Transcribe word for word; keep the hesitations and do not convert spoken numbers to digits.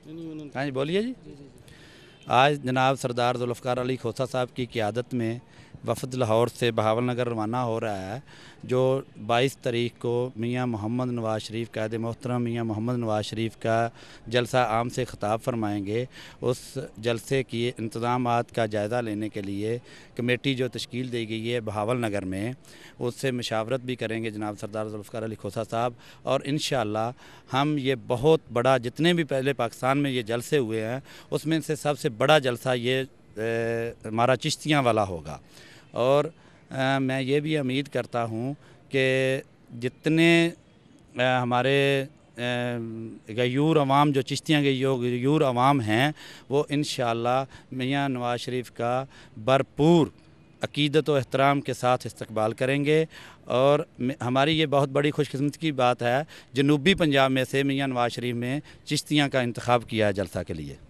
हाँ जी, बोलिए जी। आज जनाब सरदार जुल्फ़िकार अली खोसा साहब की क़ियादत में वफ़द लाहौर से बहावल नगर रवाना हो रहा है, जो बाईस तारीख को मियाँ मोहम्मद नवाज़ शरीफ कायद मोहतरम मियाँ मोहम्मद नवाज़ शरीफ का जलसा आम से ख़िताब फरमाएंगे। उस जलसे की इंतज़ामात का जायज़ा लेने के लिए कमेटी जो तश्कील दी गई है बहावल नगर में, उससे मशावरत भी करेंगे जनाब सरदार जुल्फ़िकार अली खोसा साहब। और इंशाअल्लाह हम ये बहुत बड़ा, जितने भी पहले पाकिस्तान में ये जलसे हुए हैं उसमें से सबसे बड़ा जलसा ये हमारा चिश्तियाँ वाला होगा। और आ, मैं ये भी उम्मीद करता हूँ कि जितने आ, हमारे गयूर अवाम, जो चिश्तियाँ गयूर अवाम हैं, वो इंशाअल्लाह मियाँ नवाज़ शरीफ का भरपूर अक़ीदत व एहतराम के साथ इस्तकबाल करेंगे। और हमारी ये बहुत बड़ी खुशकिस्मती की बात है, जनूबी पंजाब में से मियाँ नवाज़ शरीफ में चिश्तियाँ का इंतखाब किया है जलसा के लिए।